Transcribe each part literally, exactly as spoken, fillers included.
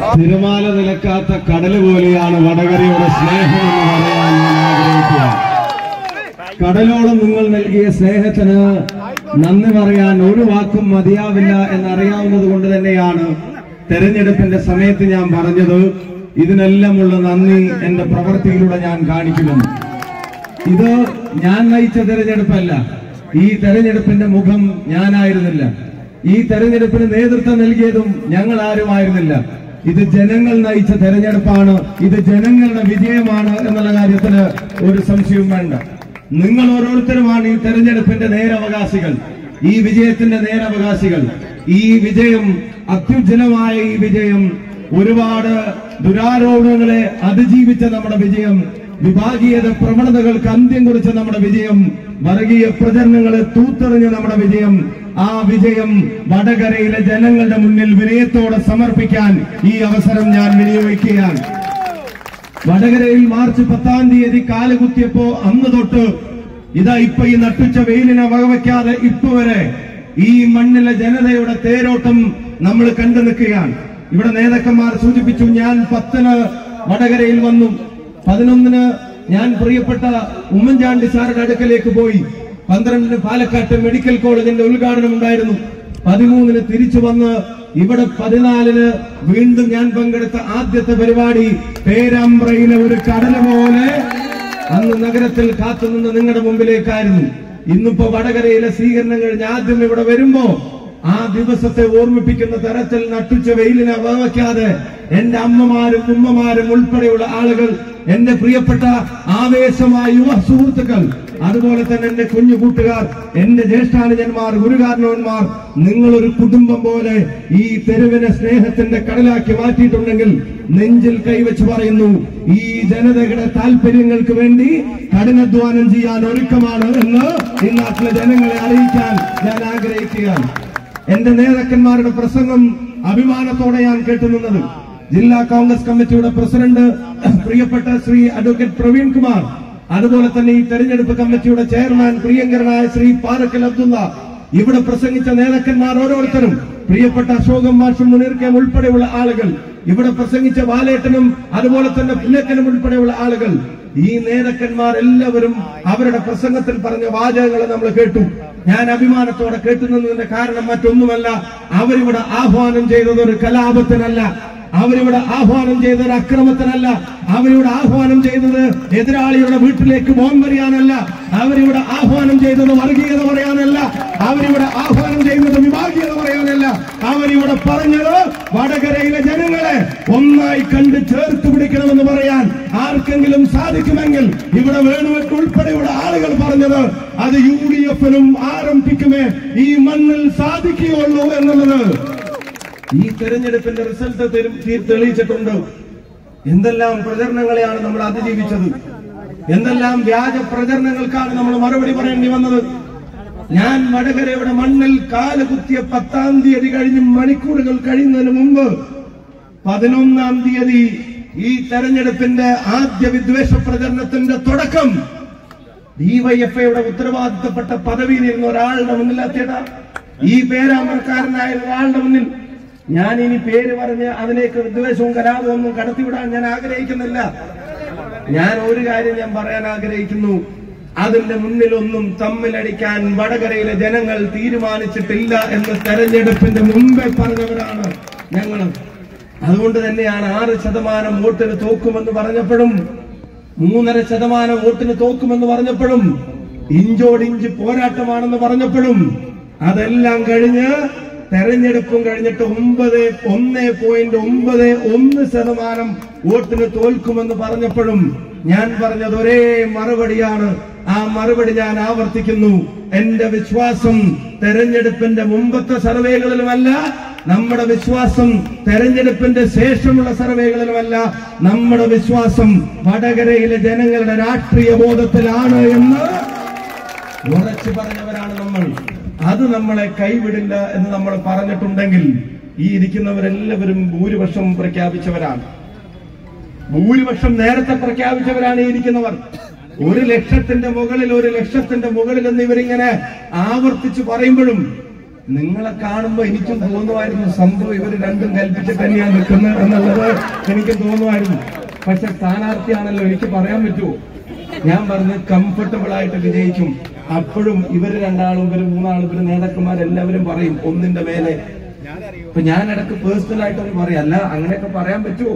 തിരമാല നിലക്കാത്ത കടല് പോലെയാണ് വടകരയുടെ സ്നേഹം എന്ന് പറയാൻ ഞാൻ ആഗ്രഹിക്കുക. കടലോളം നിങ്ങൾ നൽകിയ സ്നേഹത്തിന് നന്ദി പറയാൻ ഒരു വാക്കും മതിയാവില്ല എന്നറിയാവുന്നത് കൊണ്ട് തന്നെയാണ് തെരഞ്ഞെടുപ്പിന്റെ സമയത്ത് ഞാൻ പറഞ്ഞത് ഇതിനെല്ലാമുള്ള നന്ദി എന്റെ പ്രവൃത്തിയിലൂടെ ഞാൻ കാണിക്കുമെന്ന്. ഇത് ഞാൻ നയിച്ച തെരഞ്ഞെടുപ്പല്ല. ഈ തെരഞ്ഞെടുപ്പിന്റെ മുഖം ഞാനായിരുന്നില്ല. ഈ തെരഞ്ഞെടുപ്പിന് നേതൃത്വം നൽകിയതും ഞങ്ങൾ ആരുമായിരുന്നില്ല. ഇത് ജനങ്ങൾ നയിച്ച തെരഞ്ഞെടുപ്പാണ്. ഇത് ജനങ്ങളുടെ വിജയമാണ് എന്നുള്ള കാര്യത്തിന് ഒരു സംശയവും വേണ്ട. നിങ്ങൾ ഓരോരുത്തരുമാണ് ഈ തെരഞ്ഞെടുപ്പിന്റെ നേരവകാശികൾ, ഈ വിജയത്തിന്റെ നേരവകാശികൾ. ഈ വിജയം, അത്യുജ്വലമായ ഈ വിജയം, ഒരുപാട് ദുരാരോപണങ്ങളെ അതിജീവിച്ച നമ്മുടെ വിജയം, വിഭാഗീയത പ്രവണതകൾക്ക് അന്ത്യം കുറിച്ച നമ്മുടെ വിജയം, വർഗീയ പ്രചരണങ്ങളെ തൂത്തെറിഞ്ഞ നമ്മുടെ വിജയം, ആ വിജയം വടകരയിലെ ജനങ്ങളുടെ മുന്നിൽ വിനയത്തോടെ സമർപ്പിക്കാൻ ഈ അവസരം ഞാൻ വിനിയോഗിക്കുകയാണ്. വടകരയിൽ മാർച്ച് പത്താം തീയതി കാലുകുത്തിയപ്പോ അന്ന് തൊട്ട് ഇതാ ഇപ്പൊ ഈ നട്ടുച്ച വെയിലിനെ വകവയ്ക്കാതെ ഇപ്പൊ വരെ ഈ മണ്ണിലെ ജനതയുടെ തേരോട്ടം നമ്മൾ കണ്ടു നിൽക്കുകയാണ്. ഇവിടെ നേതാക്കന്മാർ സൂചിപ്പിച്ചു, ഞാൻ പത്തിന് വടകരയിൽ വന്നു, പതിനൊന്നിന് ഞാൻ പ്രിയപ്പെട്ട ഉമ്മൻചാണ്ടി സാറുടെ അടുക്കലേക്ക് പോയി, പന്ത്രണ്ടിന് പാലക്കാട്ട് മെഡിക്കൽ കോളേജിന്റെ ഉദ്ഘാടനം ഉണ്ടായിരുന്നു, പതിമൂന്നിന് തിരിച്ചു വന്ന് ഇവിടെ പതിനാലിന് വീണ്ടും ഞാൻ പങ്കെടുത്ത ആദ്യത്തെ പരിപാടി പേരാമ്പ്രയിലെ ഒരു കടല പോലെ അന്ന് നഗരത്തിൽ കാത്തുനിന്ന് നിങ്ങളുടെ മുമ്പിലേക്കായിരുന്നു. ഇന്നിപ്പോ വടകരയിലെ സ്വീകരണം കഴിഞ്ഞ് ആദ്യം ഇവിടെ വരുമ്പോ ആ ദിവസത്തെ ഓർമ്മിപ്പിക്കുന്ന തരത്തിൽ നട്ടുച്ച വെയിലിനെ വകവയ്ക്കാതെ എന്റെ അമ്മമാരും ഉമ്മമാരും ഉൾപ്പെടെയുള്ള ആളുകൾ, എന്റെ പ്രിയപ്പെട്ട ആവേശമായ യുവ സുഹൃത്തുക്കൾ, അതുപോലെ തന്നെ എന്റെ കുഞ്ഞു കൂട്ടുകാർ, എന്റെ ജ്യേഷ്ഠാനുജന്മാർ, ഗുരുകാരണവന്മാർ, നിങ്ങളൊരു കുടുംബം പോലെ ഈ തെരുവിനെ സ്നേഹത്തിന്റെ കടലാക്കി മാറ്റിയിട്ടുണ്ടെങ്കിൽ നെഞ്ചിൽ കൈവച്ച് പറയുന്നു, ഈ ജനതയുടെ താല്പര്യങ്ങൾക്ക് വേണ്ടി കഠിനാധ്വാനം ചെയ്യാൻ ഒരുക്കമാണ് എന്ന് ഈ നാട്ടിലെ ജനങ്ങളെ അറിയിക്കാൻ ഞാൻ ആഗ്രഹിക്കുകയാണ്. എന്റെ നേതാക്കന്മാരുടെ പ്രസംഗം അഭിമാനത്തോടെ ഞാൻ കേട്ടുനിന്നത് ജില്ലാ കോൺഗ്രസ് കമ്മിറ്റിയുടെ പ്രസിഡന്റ് പ്രിയപ്പെട്ട ശ്രീ അഡ്വക്കേറ്റ് പ്രവീൺ കുമാർ, അതുപോലെ തന്നെ ഈ തെരഞ്ഞെടുപ്പ് കമ്മിറ്റിയുടെ ചെയർമാൻ പ്രിയങ്കരനായ ശ്രീ പാറക്കൽ അബ്ദുള്ള, ഇവിടെ പ്രസംഗിച്ച നേതാക്കന്മാർ ഓരോരുത്തരും, പ്രിയപ്പെട്ട അശോകം മാഷും മുനീർ കെ ഉൾപ്പെടെയുള്ള ആളുകൾ, ഇവിടെ പ്രസംഗിച്ച ബാലേട്ടനും അതുപോലെ തന്നെ പുന്നക്കനും ഉൾപ്പെടെയുള്ള ആളുകൾ, ഈ നേതാക്കന്മാർ എല്ലാവരും അവരുടെ പ്രസംഗത്തിൽ പറഞ്ഞ വാചകങ്ങൾ നമ്മൾ കേട്ടു. ഞാൻ അഭിമാനത്തോടെ കേട്ടുന്നതിന്റെ കാരണം മറ്റൊന്നുമല്ല, അവരിവിടെ ആഹ്വാനം ചെയ്തത് ഒരു കലാപത്തിനല്ല, അവരിവിടെ ആഹ്വാനം ചെയ്തത് അക്രമത്തിനല്ല, അവരിവിടെ ആഹ്വാനം ചെയ്തത് എതിരാളിയുടെ വീട്ടിലേക്ക് ബോംബെറിയാനല്ല, അവരിവിടെ ആഹ്വാനം ചെയ്തത് വർഗീയത പറയാനല്ല, അവരിവിടെ ആഹ്വാനം ചെയ്യുന്നത് വിഭാഗീയത പറയാനല്ല, അവരിവിടെ പറഞ്ഞത് വടകരയിലെ ജനങ്ങളെ ഒന്നായി കണ്ട് ചേർത്ത് പിടിക്കണമെന്ന് പറയാൻ ആർക്കെങ്കിലും സാധിക്കുമെങ്കിൽ ഇവിടെ വേണുവെട്ട് ഉൾപ്പെടെയുള്ള ആളുകൾ പറഞ്ഞത് അത് യു ഡി എഫിനും ആർ എം പിക്കുമേ ഈ മണ്ണിൽ സാധിക്കുകയുള്ളൂ എന്നുള്ളത് ഈ തെരഞ്ഞെടുപ്പിന്റെ റിസൾട്ട് തെളിയിച്ചിട്ടുണ്ട്. എന്തെല്ലാം പ്രചരണങ്ങളെയാണ് നമ്മൾ അതിജീവിച്ചത്, എന്തെല്ലാം വ്യാജ പ്രചരണങ്ങൾക്കാണ് നമ്മൾ മറുപടി പറയേണ്ടി വന്നത്. ഞാൻ വടകരയുടെ മണ്ണിൽ കാല് കുത്തിയ പത്താം തീയതി കഴിഞ്ഞ് മണിക്കൂറുകൾ കഴിയുന്നതിന് മുമ്പ് പതിനൊന്നാം തീയതി ഈ തെരഞ്ഞെടുപ്പിന്റെ ആദ്യ വിദ്വേഷ പ്രചരണത്തിന്റെ തുടക്കം ഡിവൈഎഫ്ഐയുടെ ഉത്തരവാദിത്തപ്പെട്ട പദവിയിലിരുന്ന ഒരാളുടെ മുന്നിലെത്തിയട, ഈ പേരാമ്പ്രക്കാരനായ ഒരാളുടെ മുന്നിൽ ഞാൻ ഇനി പേര് പറഞ്ഞ് അതിലേക്ക് വിദ്വേഷവും കലാപവും ഒന്നും കടത്തിവിടാൻ ഞാൻ ആഗ്രഹിക്കുന്നില്ല. ഞാൻ ഒരു കാര്യം ഞാൻ പറയാൻ ആഗ്രഹിക്കുന്നു, അതിന്റെ മുന്നിലൊന്നും തമ്മിലടിക്കാൻ വടകരയിലെ ജനങ്ങൾ തീരുമാനിച്ചിട്ടില്ല എന്ന് തെരഞ്ഞെടുപ്പിന്റെ മുമ്പേ പറഞ്ഞവരാണ് ഞങ്ങൾ. അതുകൊണ്ട് തന്നെയാണ് ആറ് ശതമാനം വോട്ടിന് തോക്കുമെന്ന് പറഞ്ഞപ്പോഴും, മൂന്നര ശതമാനം വോട്ടിന് തോക്കുമെന്ന് പറഞ്ഞപ്പോഴും, ഇഞ്ചോടിഞ്ച് പോരാട്ടമാണെന്ന് പറഞ്ഞപ്പോഴും, അതെല്ലാം കഴിഞ്ഞ് തെരഞ്ഞെടുപ്പും കഴിഞ്ഞിട്ട് ഒമ്പത് ഒന്ന് പോയിന്റ് ഒമ്പത് ഒന്ന് ശതമാനം വോട്ടിന് തോൽക്കുമെന്ന് പറഞ്ഞപ്പോഴും ഞാൻ പറഞ്ഞത് ഒരേ മറുപടിയാണ്. ആ മറുപടി ഞാൻ ആവർത്തിക്കുന്നു. എന്റെ വിശ്വാസം തെരഞ്ഞെടുപ്പിന്റെ മുമ്പത്തെ സർവേകളിലുമല്ല, നമ്മുടെ വിശ്വാസം തെരഞ്ഞെടുപ്പിന്റെ ശേഷമുള്ള സർവേകളിലുമല്ല, നമ്മുടെ വിശ്വാസം വടകരയിലെ ജനങ്ങളുടെ രാഷ്ട്രീയ ബോധത്തിലാണ് എന്ന് ഉറച്ചു പറഞ്ഞവരാണ് നമ്മൾ. അത് നമ്മളെ കൈവിടില്ല എന്ന് നമ്മൾ പറഞ്ഞിട്ടുണ്ടെങ്കിൽ ഈ ഇരിക്കുന്നവരെല്ലാവരും ഭൂരിപക്ഷം പ്രഖ്യാപിച്ചവരാണ്. ഭൂരിപക്ഷം നേരത്തെ പ്രഖ്യാപിച്ചവരാണ് ഈ ഇരിക്കുന്നവർ. ഒരു ലക്ഷത്തിന്റെ മുകളിൽ ഒരു ലക്ഷത്തിന്റെ മുകളിൽ എന്ന് ഇവരിങ്ങനെ ആവർത്തിച്ച് പറയുമ്പോഴും നിങ്ങളെ കാണുമ്പോ എനിക്കും തോന്നുമായിരുന്നു സംഭവം ഇവർ രണ്ടും കൽപ്പിച്ചിട്ട് തന്നെയാണ് നിൽക്കുന്നത് എന്നുള്ളത് എനിക്ക് തോന്നുമായിരുന്നു. പക്ഷെ സ്ഥാനാർത്ഥിയാണല്ലോ, എനിക്ക് പറയാൻ പറ്റുമോ? ഞാൻ പറഞ്ഞ് കംഫർട്ടബിൾ ആയിട്ട് വിജയിക്കും. അപ്പോഴും ഇവര് രണ്ടാളും ഇവര് മൂന്നാളും ഇവര് നേതാക്കന്മാരെല്ലാവരും പറയും ഒന്നിന്റെ മേലെ. അപ്പൊ ഞാൻ ഇടക്ക് പേഴ്സണൽ ആയിട്ടൊന്നും പറയാം. അല്ല, അങ്ങനെയൊക്കെ പറയാൻ പറ്റുമോ?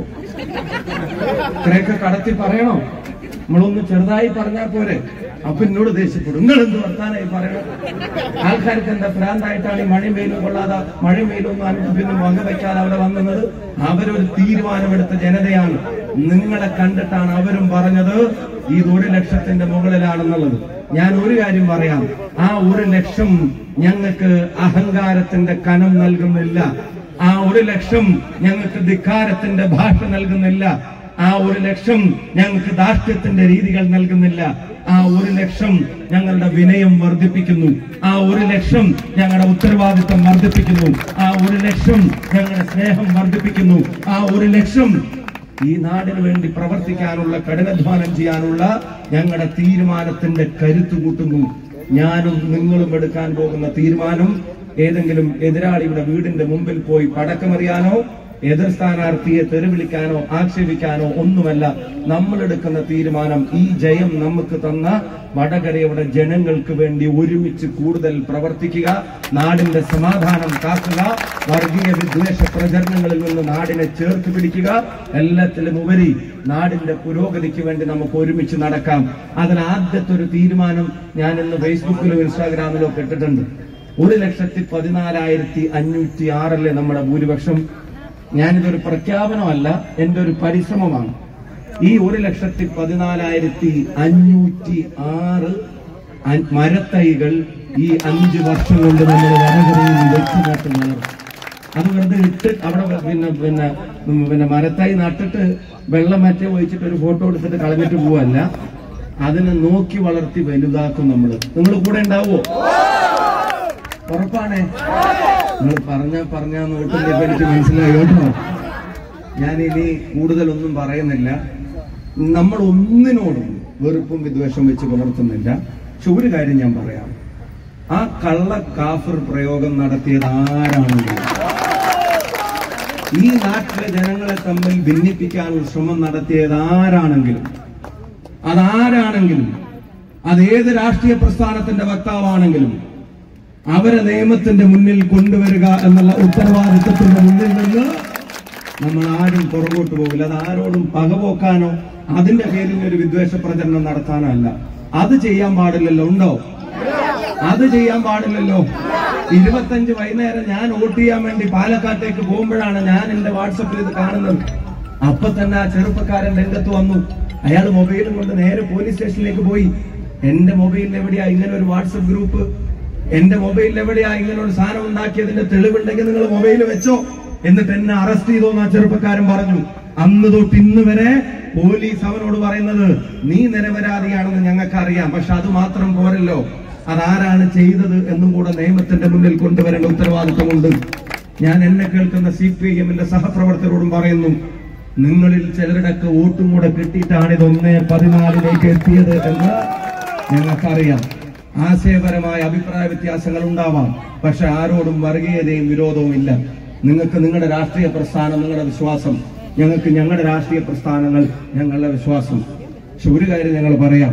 ഇത്രയൊക്കെ കടത്തി പറയണോ? നമ്മളൊന്ന് ചെറുതായി പറഞ്ഞാൽ പോരെ. അപ്പൊ എന്നോട് ദേഷ്യപ്പെടും, നിങ്ങൾ എന്ത് വർത്താനായി പറയണം? ആൾക്കാർക്ക് എന്താ ഭ്രാന്തായിട്ടാണ് ഈ മഴയും വെയിലും കൊള്ളാതെ മഴയും വെയിലൊന്നും പിന്നെ വകവയ്ക്കാതെ അവിടെ വന്നത്? അവരൊരു തീരുമാനമെടുത്ത ജനതയാണ്. നിങ്ങളെ കണ്ടിട്ടാണ് അവരും പറഞ്ഞത് ഇത് ഒരു ലക്ഷത്തിന്റെ മുകളിലാണെന്നുള്ളത്. ഞാൻ ഒരു കാര്യം പറയാം, ആ ഒരു ലക്ഷം ഞങ്ങൾക്ക് അഹങ്കാരത്തിന്റെ കനം നൽകുന്നില്ല. ആ ഒരു ലക്ഷം ഞങ്ങൾക്ക് ധിക്കാരത്തിന്റെ ഭാഷ നൽകുന്നില്ല. ആ ഒരു ലക്ഷം ഞങ്ങൾക്ക് ധാർഷ്ട്യത്തിന്റെ രീതികൾ നൽകുന്നില്ല. ആ ഒരു ലക്ഷം ഞങ്ങളുടെ വിനയം വർദ്ധിപ്പിക്കുന്നു. ആ ഒരു ലക്ഷം ഞങ്ങളുടെ ഉത്തരവാദിത്വം വർദ്ധിപ്പിക്കുന്നു. ആ ഒരു ലക്ഷം ഞങ്ങളുടെ സ്നേഹം വർദ്ധിപ്പിക്കുന്നു. ആ ഒരു ലക്ഷം ഈ നാടിന് വേണ്ടി പ്രവർത്തിക്കാനുള്ള, കഠിനാധ്വാനം ചെയ്യാനുള്ള ഞങ്ങളുടെ തീരുമാനത്തിന്റെ കരുത്ത് കൂട്ടുന്നു. ഞാനും നിങ്ങളും എടുക്കാൻ പോകുന്ന തീരുമാനം ഏതെങ്കിലും എതിരാളിയുടെ വീടിന്റെ മുമ്പിൽ പോയി പടക്കമെറിയാനോ എതിർ സ്ഥാനാർത്ഥിയെ തെരുവിളിക്കാനോ ആക്ഷേപിക്കാനോ ഒന്നുമല്ല. നമ്മൾ എടുക്കുന്ന തീരുമാനം ഈ ജയം നമുക്ക് തന്ന വടകരയുടെ ജനങ്ങൾക്ക് വേണ്ടി ഒരുമിച്ച് കൂടുതൽ പ്രവർത്തിക്കുക, നാടിന്റെ സമാധാനം കാക്കുക, വർഗീയ വിദ്വേഷ പ്രചരണങ്ങളിൽ നിന്ന് നാടിനെ ചേർത്ത് പിടിക്കുക, എല്ലാത്തിലും ഉപരി നാടിന്റെ പുരോഗതിക്ക് വേണ്ടി നമുക്ക് ഒരുമിച്ച് നടക്കാം. അതിൽ ആദ്യത്തെ ഒരു തീരുമാനം ഞാൻ ഇന്ന് ഫേസ്ബുക്കിലോ ഇൻസ്റ്റാഗ്രാമിലോ ഇട്ടിട്ടുണ്ട്. ഒരു ലക്ഷത്തി പതിനാലായിരത്തി അഞ്ഞൂറ്റി ആറല്ലേ നമ്മുടെ ഭൂരിപക്ഷം. ഞാനിതൊരു പ്രഖ്യാപനമല്ല, എന്റെ ഒരു പരിശ്രമമാണ്. ഈ ഒരു ലക്ഷത്തി പതിനാലായിരത്തി അഞ്ഞൂറ്റി ആറ് മരത്തൈകൾ ഈ അഞ്ചു വർഷം കൊണ്ട് നമ്മൾ വടകരയിൽ വെച്ച് നട്ടുന്നത്. അത് വെറുതെ ഇട്ട് അവിടെ പിന്നെ പിന്നെ പിന്നെ മരത്തൈ നട്ടിട്ട് വെള്ളം മറ്റേ ഒഴിച്ചിട്ട് ഒരു ഫോട്ടോ എടുത്തിട്ട് കളഞ്ഞിട്ട് പോവല്ല. അതിനെ നോക്കി വളർത്തി വലുതാക്കും നമ്മള്. നിങ്ങൾ കൂടെ ഉണ്ടാവോ? ഉറപ്പാണേ? നിങ്ങൾ പറഞ്ഞ പറഞ്ഞ നോട്ടിന്റെ എനിക്ക് മനസ്സിലായി കേട്ടോ. ഞാനിനി കൂടുതലൊന്നും പറയുന്നില്ല. നമ്മൾ ഒന്നിനോടും വെറുപ്പും വിദ്വേഷം വെച്ച് പുലർത്തുന്നില്ല. പക്ഷെ ഒരു കാര്യം ഞാൻ പറയാം, ആ കള്ള കാഫിർ പ്രയോഗം നടത്തിയത് ആരാണെങ്കിലും, ഈ നാട്ടിലെ ജനങ്ങളെ തമ്മിൽ ഭിന്നിപ്പിക്കാനുള്ള ശ്രമം നടത്തിയത് ആരാണെങ്കിലും, അതാരാണെങ്കിലും, അതേത് രാഷ്ട്രീയ പ്രസ്ഥാനത്തിന്റെ വക്താവാണെങ്കിലും അവരെ നിയമത്തിന്റെ മുന്നിൽ കൊണ്ടുവരിക എന്നുള്ള ഉത്തരവാദിത്വത്തിന്റെ മുന്നിൽ നിന്ന് നമ്മൾ ആരും പുറകോട്ട് പോകില്ല. അത് ആരോടും പകപോക്കാനോ അതിന്റെ പേരിൽ ഒരു വിദ്വേഷ പ്രചരണം നടത്താനോ അല്ല. അത് ചെയ്യാൻ പാടില്ലല്ലോ. ഉണ്ടോ? അത് ചെയ്യാൻ പാടില്ലല്ലോ. ഇരുപത്തഞ്ച് വൈകുന്നേരം ഞാൻ വോട്ട് ചെയ്യാൻ വേണ്ടി പാലക്കാട്ടേക്ക് പോകുമ്പോഴാണ് ഞാൻ എന്റെ വാട്സപ്പിൽ ഇത് കാണുന്നത്. അപ്പൊ തന്നെ ആ ചെറുപ്പക്കാരൻ രംഗത്ത് വന്നു. അയാൾ മൊബൈലും കൊണ്ട് നേരെ പോലീസ് സ്റ്റേഷനിലേക്ക് പോയി. എന്റെ മൊബൈലിൽ എവിടെയാ ഇങ്ങനെ ഒരു വാട്സപ്പ് ഗ്രൂപ്പ്? എന്റെ മൊബൈലിൽ എവിടെയാ ഇങ്ങനെ ഒരു സാധനം ഉണ്ടാക്കിയതിന്റെ തെളിവുണ്ടെങ്കിൽ നിങ്ങൾ മൊബൈൽ വെച്ചോ, എന്നിട്ട് എന്നെ അറസ്റ്റ് ചെയ്തോന്ന് ആ ചെറുപ്പക്കാരൻ പറഞ്ഞു. അന്ന് തൊട്ട് ഇന്ന് വരെ പോലീസ് അവനോട് പറയുന്നത് നീ നിരപരാധിയാണെന്ന് ഞങ്ങൾക്ക് അറിയാം, പക്ഷെ അത് മാത്രം പോരല്ലോ, അതാരാണ് ചെയ്തത് എന്നും കൂടെ നിയമത്തിന്റെ മുന്നിൽ കൊണ്ടുവരേണ്ട ഉത്തരവാദിത്വമുണ്ട്. ഞാൻ എന്നെ കേൾക്കുന്ന സി പി ഐ എമ്മിന്റെ സഹപ്രവർത്തകരോടും പറയുന്നു, നിങ്ങളിൽ ചിലരുടെയൊക്കെ വോട്ടും കൂടെ കിട്ടിയിട്ടാണ് ഇത് ഒന്നേ പതിനാലിലേക്ക് എത്തിയത് എന്ന് ഞങ്ങൾക്കറിയാം. ആശയപരമായ അഭിപ്രായ വ്യത്യാസങ്ങൾ ഉണ്ടാവാം, പക്ഷെ ആരോടും വർഗീയതയും വിരോധവും ഇല്ല. നിങ്ങൾക്ക് നിങ്ങളുടെ രാഷ്ട്രീയ പ്രസ്ഥാനം, നിങ്ങളുടെ വിശ്വാസം, ഞങ്ങൾക്ക് ഞങ്ങളുടെ രാഷ്ട്രീയ പ്രസ്ഥാനങ്ങൾ, ഞങ്ങളുടെ വിശ്വാസം. പക്ഷെ ഒരു കാര്യം ഞങ്ങൾ പറയാം,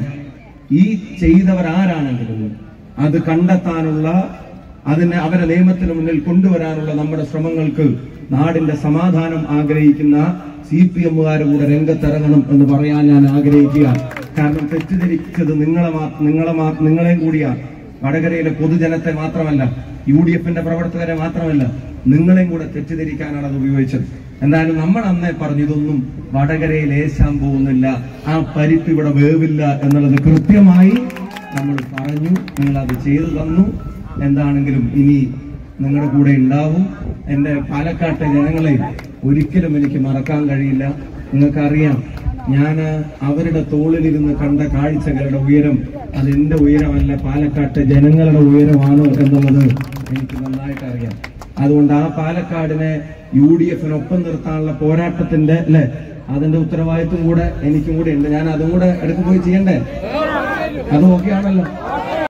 ഈ ചെയ്തവർ ആരാണെങ്കിലും അത് കണ്ടെത്താനുള്ള, അതിനെ അവരെ നിയമത്തിന് മുന്നിൽ കൊണ്ടുവരാനുള്ള നമ്മുടെ ശ്രമങ്ങൾക്ക് നാടിന്റെ സമാധാനം ആഗ്രഹിക്കുന്ന സി പി എമ്മുകാരും കൂടെ രംഗത്തിറങ്ങണം എന്ന് പറയാൻ ഞാൻ ആഗ്രഹിക്കുക. കാരണം തെറ്റിദ്ധരിച്ചത് നിങ്ങളെ നിങ്ങളെ നിങ്ങളെയും കൂടിയാണ്. വടകരയിലെ പൊതുജനത്തെ മാത്രമല്ല, യു ഡി എഫിന്റെ പ്രവർത്തകരെ മാത്രമല്ല, നിങ്ങളെയും കൂടെ തെറ്റിദ്ധരിക്കാനാണ് അത് ഉപയോഗിച്ചത്. എന്നാലും നമ്മൾ അന്നേ പറഞ്ഞു ഇതൊന്നും വടകരയിൽ ഏശാൻ പോകുന്നില്ല, ആ പരിപ്പ് ഇവിടെ വേവില്ല എന്നുള്ളത് കൃത്യമായി നമ്മൾ പറഞ്ഞു. നിങ്ങൾ അത് ചെയ്തു തന്നു. എന്താണെങ്കിലും ഇനി നിങ്ങളുടെ കൂടെ ഉണ്ടാവും. എന്റെ പാലക്കാട്ടെ ജനങ്ങളെ ഒരിക്കലും എനിക്ക് മറക്കാൻ കഴിയില്ല. നിങ്ങൾക്കറിയാം, ഞാൻ അവരുടെ തോളിലിരുന്ന് കണ്ട കാഴ്ചകളുടെ ഉയരം അത് എന്റെ ഉയരമല്ല, പാലക്കാട്ടെ ജനങ്ങളുടെ ഉയരമാണ് എന്നുള്ളത് എനിക്ക് നന്നായിട്ട് അറിയാം. അതുകൊണ്ട് ആ പാലക്കാടിനെ യു ഡി എഫിനൊപ്പം നിർത്താനുള്ള പോരാട്ടത്തിന്റെ അല്ലെ, അതിന്റെ ഉത്തരവാദിത്വം കൂടെ എനിക്കും കൂടെ ഉണ്ട്. ഞാൻ അതും കൂടെ ഇടയ്ക്ക് പോയി ചെയ്യണ്ടേ? അത് ഓക്കെ ആണല്ലോ.